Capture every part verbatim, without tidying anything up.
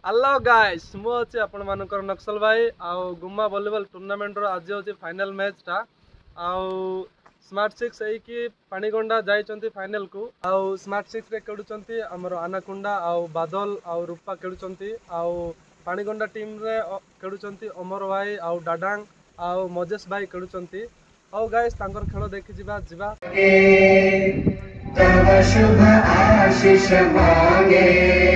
Hello guys मु अच्छे आपण मानकर नक्सल भाई आउ गुम्मा वॉलीबॉल टूर्नामेंट रो आज होची फाइनल मैच टा आउ स्मार्ट सिक्स एई कि पानीगंडा जाइचंती फाइनल को आउ स्मार्ट सिक्स रे खेडुचंती हमरो आनाकुंडा आउ बादल आउ रूपा खेडुचंती आउ पानीगंडा टीम रे खेडुचंती अमर भाई आउ डाडांग आउ मजेश भाई खेडुचंती आउ गाइस तांकर खेल देखि जिबा जिबा तव शुभ आशीष मांगे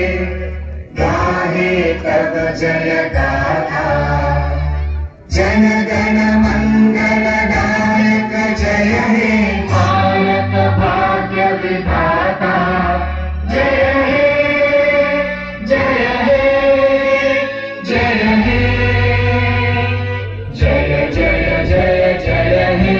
गाहे तव जय गाथा जन गण मंगलदायक जय हे भारत भाग्य विधाता जय हे जय हे जय हे जय जय जय जय हे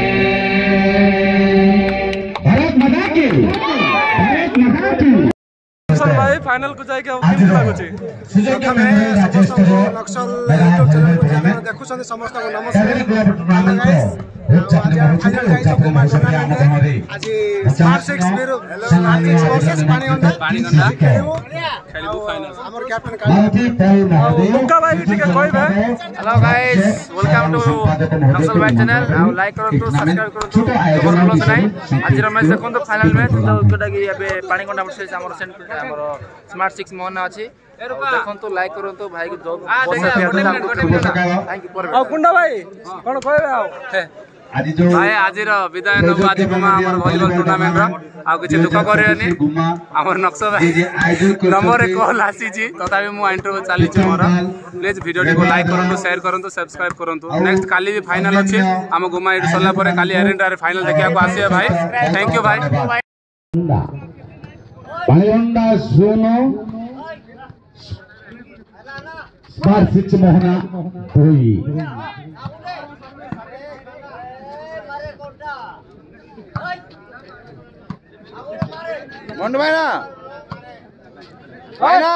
भारत माता की भारत माता की भाई फाइनल को जाके अब केमती लागुची सुजोग में समस्त नक्सल यूट्यूब चैनल को देखुछन समस्त को नमस्कार गाइस आज फाइनल गाइस गुम्मा टूर्नामेंट आज स्मार्ट सिक्स मेरो smart six versus Paniganda Paniganda खेलबो खेलबो फाइनल हमर कैप्टन काली मुक्का भाई ठीक है कोई भाई hello guys welcome to Naxal Bhai channel आ लाइक करंतु सब्सक्राइब करंतु खबर बोलो नहीं आज रो मैच देखंतु फाइनल मैच तो जोटा कि एबे पानीगंडा वर्सेस हमर सेंटर हमर स्मार्ट सिक्स मोहना अछि देखंतु लाइक करंतु भाई को जॉब थैंक यू पर आ कुंडा भाई कोन कहबे आ आज जो भाई आज रो विदाय नो आज गुमा हमर वॉलीबॉल टूर्नामेंट रो आ किछ दुख करैनी हमर नक्सल भाई नंबर एक कॉल आसी जी तथापि मु इंटरव्यू चाली छी मोर प्लीज वीडियो को लाइक करंतु शेयर करंतु सब्सक्राइब करंतु नेक्स्ट काली भी फाइनल अछि हम गुमा इड सल्ला परे काली एरेंडा रे फाइनल देखिया को आसी भाई थैंक यू भाई पानीगंडा सोनो स्मार्ट सिक्स मोहना होई मंडू भाई ना भाई ना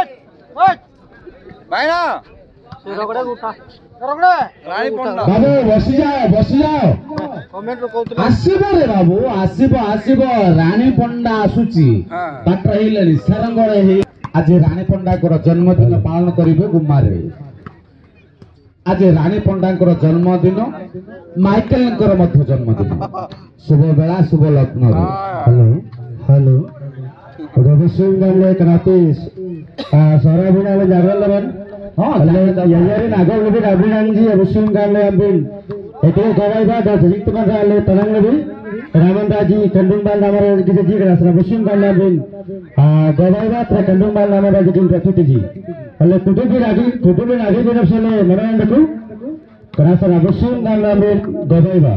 भाई ना रगड़े उठा रगड़े रानी पंडा बाबू बस जाओ बस जाओ कमेंट रो कहउतले आसीबो रे बाबू आसीबो आसीबो रानी पंडा आसुची बाट रहिलेनी सरंगळे हे आज रानी पंडा को जन्मदिन पालन करिवे गुम्मा रे आज रानी पंडा को जन्मदिन माइकल को मध्य जन्मदिन शुभ बेला शुभ लग्न हेलो हेलो रवि सिंह गाले करातीस सारा बिना में जागल लेवन हां यायारी नागल लेबे अभिनंदन जी रवि सिंह गाले अबिन एते गवाइबा द जित का गाले तरंग लेबे रामन जी कंडुंबाल नामर किसे जी करा रवि सिंह गाले अबिन गवाइबा त कंडुंबाल नामर जी टीम प्रस्तुति जी हले कुटे भी रागी कुटे भी रागी दिन से मनोरंजन देखो करा सर रवि सिंह गाले अबिन गवाइबा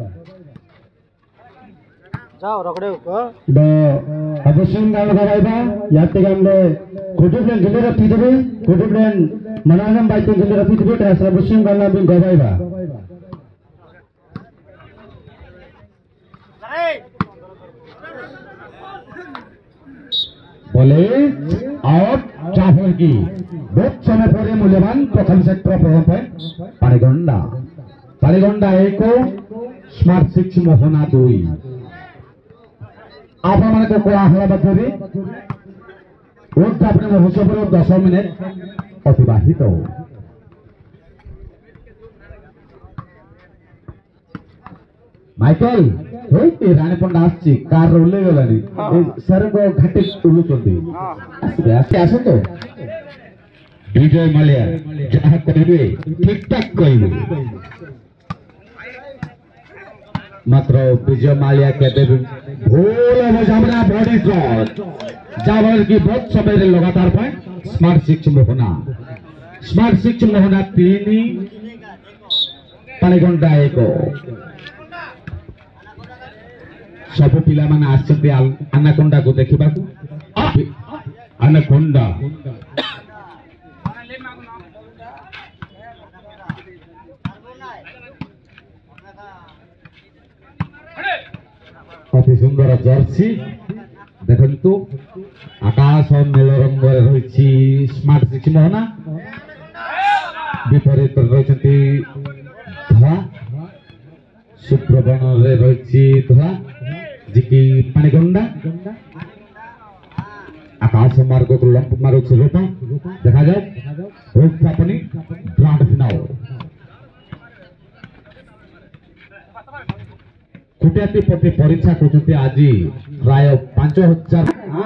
जाओ रगड़े को द अवश्यम गाल गवाइबा याते गामले कुटुबन गिले रपी देबे कुटुबन मनागम बाइते गिले रपी देबे ट्रास अवश्यम गाल बिन गवाइबा बोले आउट चाफर की बहुत समय परे मूल्यवान प्रथम सेक्टर प्रथम पॉइंट पानीगंडा पानीगंडा एक स्मार्ट सिक्स मोहना दुई आप को कोड़ा हला बदले उद्यापन हिसाब दस मिनिट अतिबाहित माइकल हे रानी पंडा आछि कार उल्ले गलानी सर को घाटे उलुचंदी आसे आसे आसे तो विजय माल्या जहा कहिबे ठीक ठाक कहिबे मात्र विजय माल्या के देव भूल जामना बॉडी शॉट जावर की बहुत समय रे लगातार point smart six Mohana smart six Mohana तीन पानीगंडा एक सब पिला माने आछते आनाकोंडा को देखिबा को आनाकोंडा अति सुंदर जर्सी देखंतु आकाश और नील रंग रही स्मार्ट सिक्स मोहना विपरीत रही धला शुभ्रबण रही धला जी पानीगंडा आकाश मार्ग को लंप मारो रूप देखा जाए उपस्थापनी ग्रांड फिनाल कुटियाती प्रति परीक्षा करते आज प्राय पांच हजार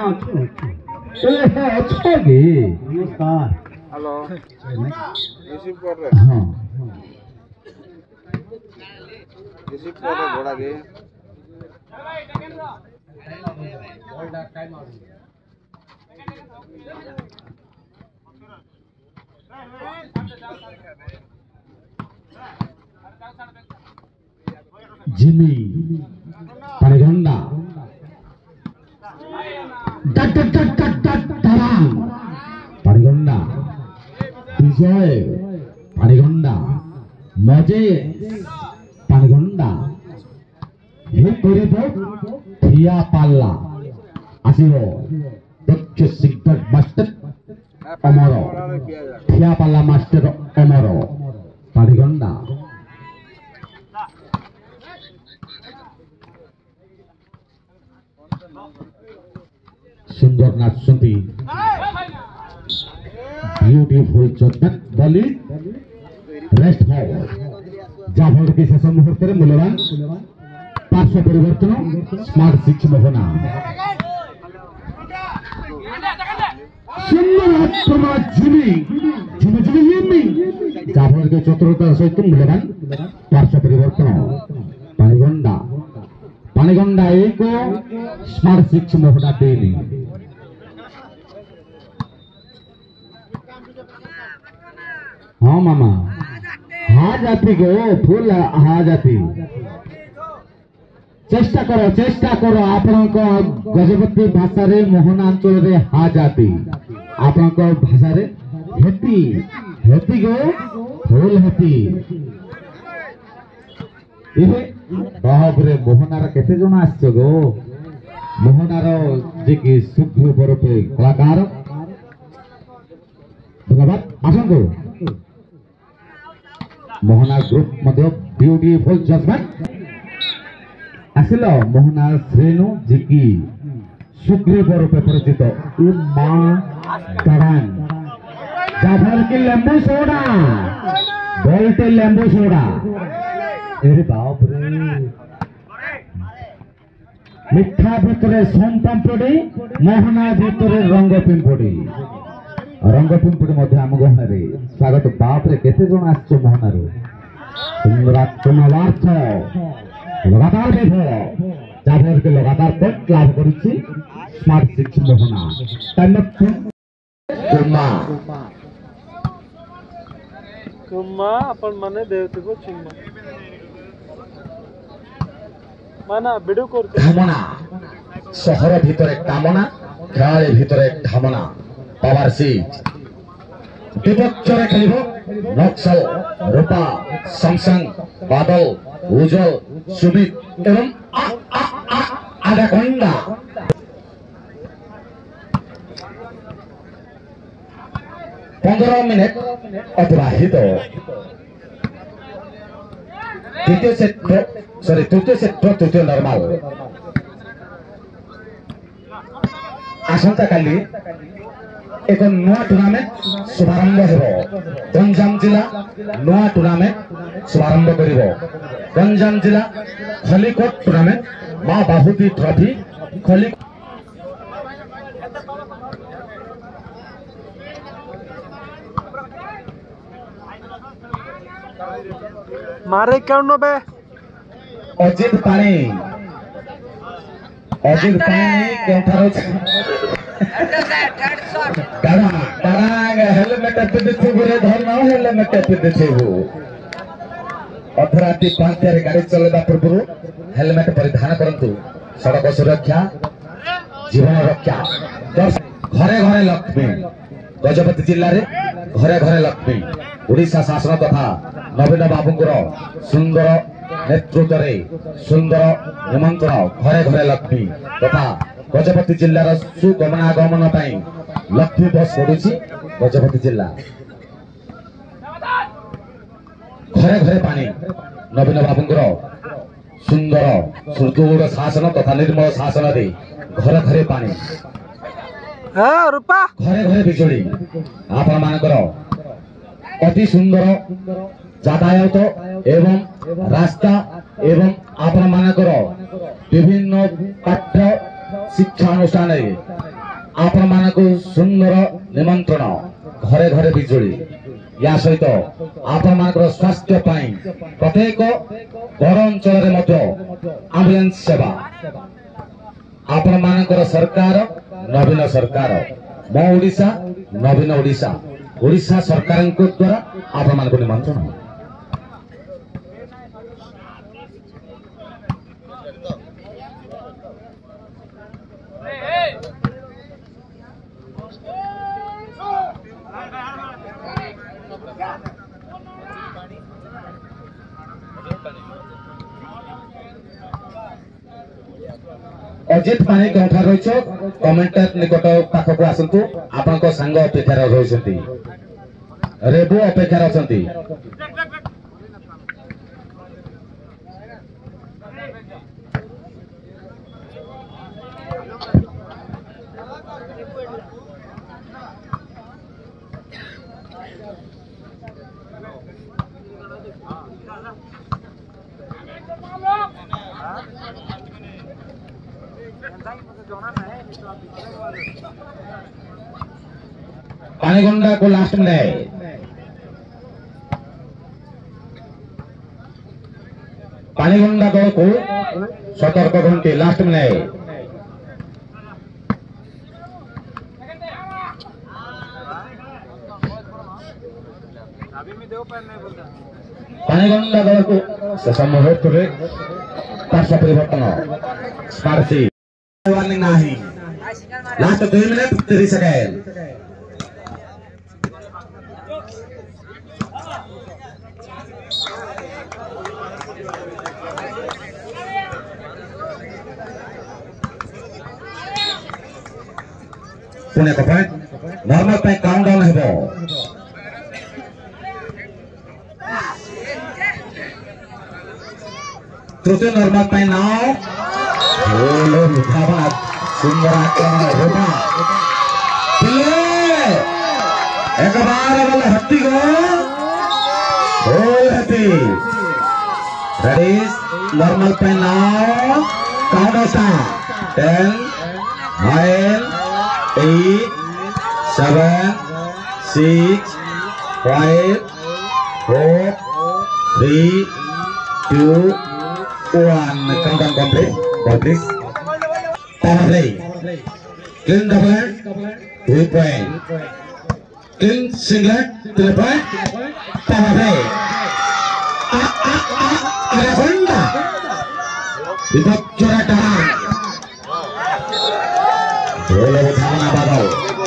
नमस्कार हेलो रिसीव कर रहे हाँ रिसीव कर रहे घोड़ा के जिमी पानीगंडा डट डट डट डट डट धराम पानीगंडा विजय पानीगंडा मजे पानीगंडा हे करिब ठिया पाल्ला आसिबो दक्ष सिद्धर मास्टर अमर ठिया पाल्ला मास्टर अमर पानीगंडा सुंदर नाचुंती ब्यूटीफुल जजमेंट बॉली रेस्ट हॉल जाफर के शेष मुहूर्त मूल्यवान पार्श्व परिवर्तन स्मार्ट सिक्स मोहना सुंदर आक्रमण Jimmy Jimmy Jimmy Jimmy Jafar के चतुरता सहित मूल्यवान पार्श्व परिवर्तन पानीगंडा पानीगंडा एक स्मार्ट सिक्स मोहना डेली हाँ मामा हाँ जाती गो फुल हाँ जाती चेष्टा करो चेष्टा करो आपण गजपति भाषा रे मोहनांचल रे हाँ जाती आपण भाषा रे हेती हेती गो फुल हेती इहे बाबरे मोहनार केते जण आछो गो मोहनार जे कि शुभ बरपे कलाकार धन्यवाद आसंतु मोहना ग्रुप मध्य ब्यूटीफुल जजमेंट आसिल मोहना श्रेणु जी की सुग्रीव रूपे परिचित जाफर की लेंबू सोडा बोलते लेंबू सोडा अरे बाप रे मिठा भितरे सोम पांपड़ी मोहना भितरे रंग पिंपड़ी रंग पिंपड़ी मध्य आम गहन स्वागत बाप रे केते जण आछो मोहना रे सुंदरात्मवार्थ लगातार देख जाफर के लगातार पॉइंट लाभ करिछि स्मार्ट सिक्स मोहना टाइम कुमा कुम्मा अपन माने देवती को चिन्ह माना वीडियो करते धामना शहर भितर कामना खेलाड़ी भितर धामना पावर सीट विपक्षरे खेलिब नक्सल रूपा समसंग बादल उज्जवल सुमित एवं आधाकंडा पंद्रह मिनट अतिबाहित तृतीय सेट सॉरी तृतीय सेट तृतीय नॉर्मल आसंता काली एक नुआ टूर्नामेंट शुभारंभ हेबो गंजाम जिला नुआ टूर्नामेंट शुभारंभ करिवो गंजाम जिला खलीकोट टूर्नामेंट मां बाहुती ट्रॉफी खली मारे कौन बे अजित पानी अजित पानी केठारो दादा दादा हेलमेट पिंधि थिबुरे धरना हेलमेट पिंधि थिबु अधराती पांचरे गाड़ी चलेबा पूर्व हेलमेट परिधान करंतु सड़क सुरक्षा जीवन रक्षा घरे घरे लक्ष्मी गजपति जिल्ला रे घरे घरे लक्ष्मी ओडिशा शासन तथा नवीन बाबूंकर सुंदर नेतृत्व रे सुंदर निमंत्रण घरे घरे लक्ष्मी तथा गजपति जिल्लार सुगमनागमन लक्ष्मी बस पड़ुछि गजपति जिल्ला घरे घरे पानी नवीन बाबूंकर सुंदर सुदृढ़ शासन तथा निर्मल शासन दे घर घरे पानी रूपा घरे घरे बिजुली आपण मानकर अति सुंदर यातायात एवं रास्ता एवं आपण मानकर विभिन्न पाठ्य शिक्षा अनुष्ठान आपण मानक सुंदर निमंत्रण घरे घरे बिजुली या सहित आपण मानकर स्वास्थ्य पाई प्रत्येक घर अंचल एम्बुलेंस सेवा आपण मानकर सरकार नवीन सरकार मो ओडिशा नवीन ओडिशा ओडिशा सरकार द्वारा आपण मानक निमंत्रण अजित पानी कौठा रही कमेंटर निकट पाखक आसतु आपण सांग अपेक्षार रही रेबू अपेक्षार अच्छा पानीगोंडा को लास्ट में पानीगोंडा दल को सतर्क घंटे लास्ट में पानीगोंडा दल को शेष मुहूर्त पार्श्व परिवर्तन स्पार्सी वार्निंग नहीं लास्ट दो मिनट तीस सेकेंड पुणे को पॉइंट नॉर्मल पे काउंटडाउन हेबो तृतीय नॉर्मल पे नाउ ओलो मुठाबा सुंदर आक्रमण होगा प्ले एक बार वाला हत्ती को होल हत्ती रेडी नॉर्मल पे now countdown ten nine eight, seven, six, five, four, three, two, one. Countdown complete. Ball please. Power play. Clean double, two point. Clean singlet, three point. Power play. Ah ah ah. Anaconda. Bibak Joratan. बोले उठाना बादल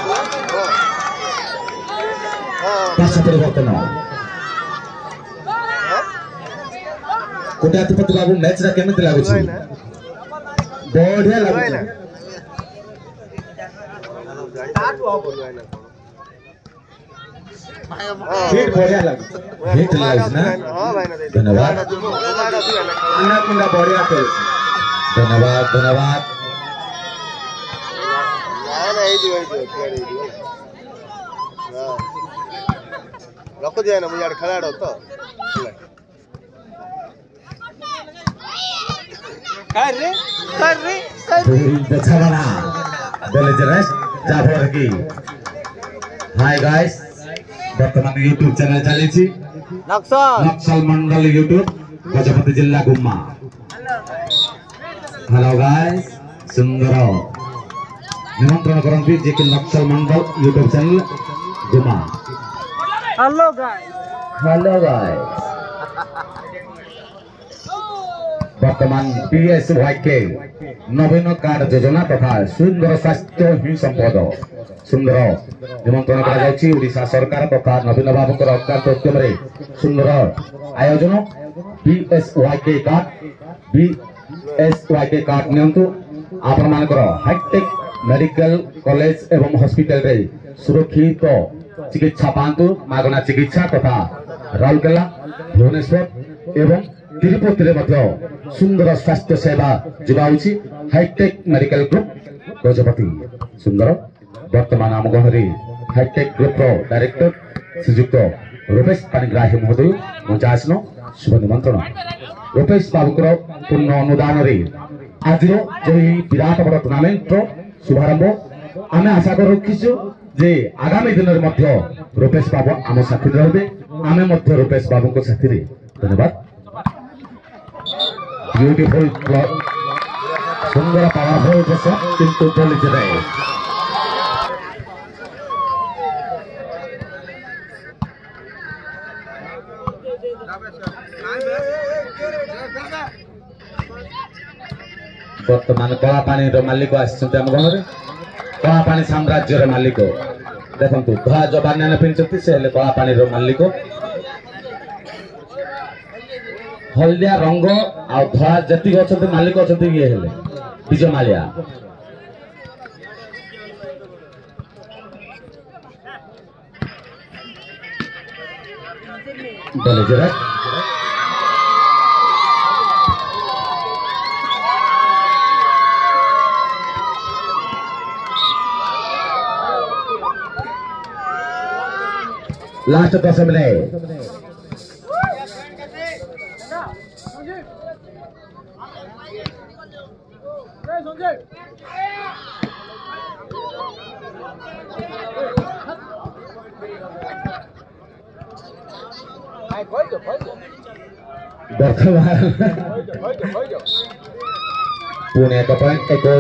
पार्श्व परिवर्तन कोटाधिपति बाबू match रा केमिति लागुछि बढ़िया लागुछि hit बढ़िया लागुछि hit लागुछि ना धन्यवाद अन्नकुंडा बढ़िया खेल धन्यवाद धन्यवाद रख दिया ना मुझे खिलाड़ो तो अरे अरे बेचारा बोले जरेस जाफर की हाय गाइस वर्तमान यूट्यूब चैनल चली छी नक्सल नक्सल मंडल यूट्यूब गजपति जिला गुम्मा हेलो गाइस सुंदर निमंत्रण करंती जे कि Naxal Mandal YouTube channel Gumma hello guys hello guys वर्तमान पीएसवाईके नवीन कार्ड योजना तथा सुंदर स्वास्थ्य ही संपद सुंदर निमंत्रण करा जाउछि ओडिशा सरकार तथा नवीन बाबूकर अकाल उद्यम रे सुंदर आयोजन पीएसवाईके कार्ड पीएसवाईके कार्ड नियंतु आपण मानकर हाईटेक मेडिकल कॉलेज एवं हॉस्पिटल रे सुरक्षित चिकित्सा पांतु मागना चिकित्सा तथा राउरकेला भुवनेश्वर एवं तिरुपति रे मध्य सुंदर स्वास्थ्य सेवा जोगाउछि हाईटेक मेडिकल ग्रुप गजपति सुंदर बर्तमान आम गहरी हाईटेक ग्रुप डायरेक्टर श्रीजुक्त रूपेश पाणिग्राही महोदय मंचासन शुभ निमंत्रण। रूपेश बाबूकर पूर्ण अनुदान आज जो विराट बड़ टूर्णामेंट शुभारंभ आम आशा कर रखीचु जे आगामी दिन में रूपेश बाबू आम साथी रहे आम रूपेश बाबू को साथी रे धन्यवाद। ब्यूटीफुल सुंदर पावरफुल शॉट किंतु बॉल इज राइट। बर्तमान कला पानी मालिक आम घर कला पानी साम्राज्य मालिक देखु धला जबान पिंधि से कला पानी मालिक हलदिया रंग आ धला जी अच्छा मालिक अच्छा ये विजय मालिया लास्ट दस मिनट बर्तमान पुणे एक पॉइंट एक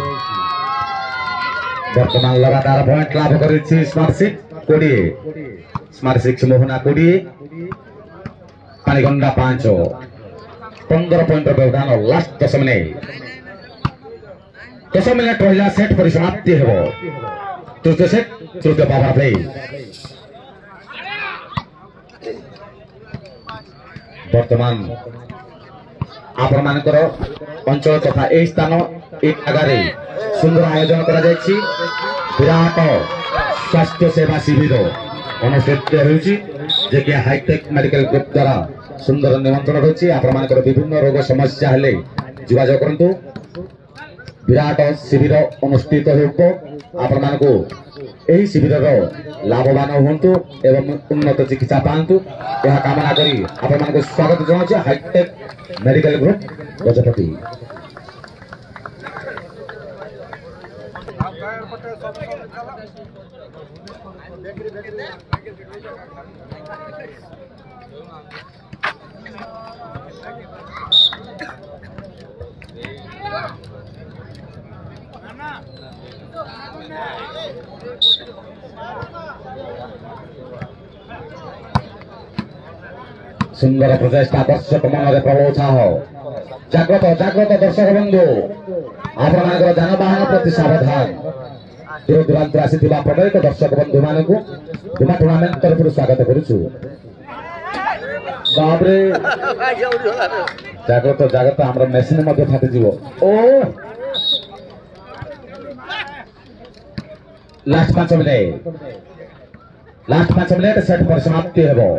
बर्तमान लगातार पॉइंट लाभ कर स्मार्ट सिक्स कोड़े स्मार्ट सिक्स मोहना कोड़े पानीगंडा पांच पंद्रह पॉइंट व्यवधान लास्ट दस मिनट दस मिनट रहा सेट परिसमाप्ति हो तृतीय सेट तृतीय पावर प्ले बर्तमान आपण मानकर अंचल तथा ए स्थान ए जगह सुंदर आयोजन करा जायछि विराट स्वास्थ्य सेवा शिविर अनुष्ठित होउछि जे कि हाईटेक मेडिकल ग्रुप द्वारा सुंदर निमंत्रण रही आपण मानकर विभिन्न रोग समस्या हेले जोगाजोग करंतु विराट शिविर अनुष्ठित होतो आपण मानको एही शिविर लाभवान होंतु एवं उन्नत चिकित्सा पांतु यह कामना करी आपण मानको स्वागत जनाउछि हाईटेक मेडिकल ग्रुप गजपति। सुंदर प्रचेषा दर्शक मन में प्रबल उत्साह जाग्रत जाग्रत दर्शक बंधु आपण जानवाहन प्रति सावधान दूर दूरांत आसी प्रत्येक दर्शक बंधु मान गुमा टूर्णामेंट तरफ स्वागत करुचु बाबरे जाग्रत जाग्रत आम मेसीन फाटी जीव ओ लास्ट पांच मिनट लास्ट पांच मिनट सेट पर समाप्ति हेबो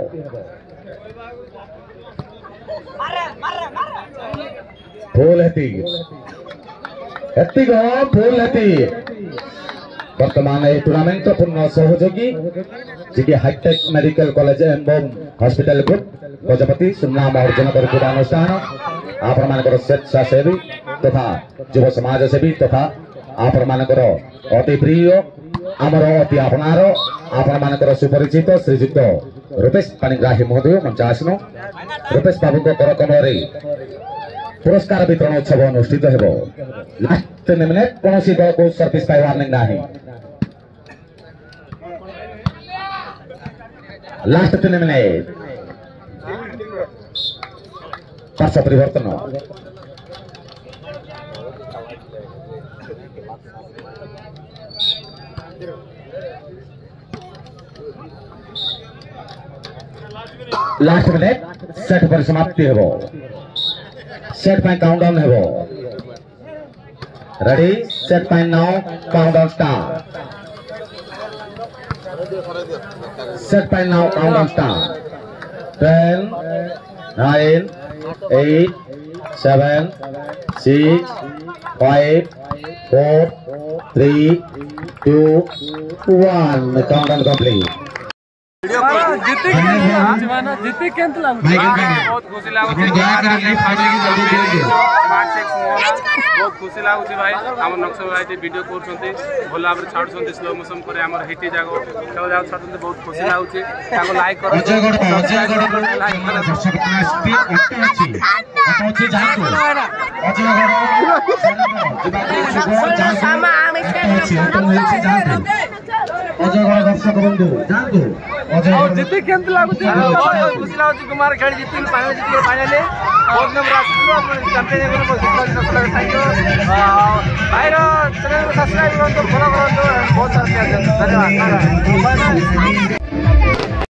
फूल हेती हेती गो फूल हेती वर्तमान ए टूर्नामेंट पूर्ण सहयोगी जी हाईटेक मेडिकल कॉलेज एवं हॉस्पिटल ग्रुप गजपति सुनाम अर्जन कर अनुष्ठान आपण मानकर स्वेच्छासेवी तथा युव समाज सेवी तथा आपण मानकर अति प्रिय आमर अति आपणार आपण मानकर सुपरिचित श्रीजुक्त रूपेश पाणिग्राही महोदय मंचासन रूपेश बाबू कर कमल पुरस्कार वितरण उत्सव अनुष्ठित हो लास्ट तीन मिनट कौन दल को सर्विस पाई वार्निंग ना लास्ट तीन मिनट पार्श्व परिवर्तन लास्ट मिनट सेट पर समाप्ति हेबो सेट पाई काउंटडाउन हेबो रेडी सेट पाई नाउ काउंटडाउन स्टार्ट सेट पाई now countdown start ten nine eight seven six five four three, two, one. Countdown complete. जीती जीती केंत लागू बहुत खुशी लाଗୁଛି स्मार्ट सिक्स बहुत खुशी लाଗୁଛି भाई आम नक्सल भाई वीडियो करछंती भल भाव छाड़छंती स्लो मोशन करे हमर हिटी जागो खेल जाग छाड़छंती बहुत खुशी लाଗୁଛି ताको लाइक करो अजय गड अजय गड दर्शक अपना स्पीड ऑटो अछि ऑटो अछि जातो अजय गड सामा आमे अछि ऑटो अछि जातो अजय गड दर्शक बंधु जातो अजय जीती केंत लागू बहुत खुशी लागू कुमार खेल जीती फाइनल जीती फाइनली बहुत नंबर आसलो अपन चैंपियन को बहुत नक्सल थैंक यू भाई रो चैनल को सब्सक्राइब करो फॉलो करो बहुत सारा धन्यवाद।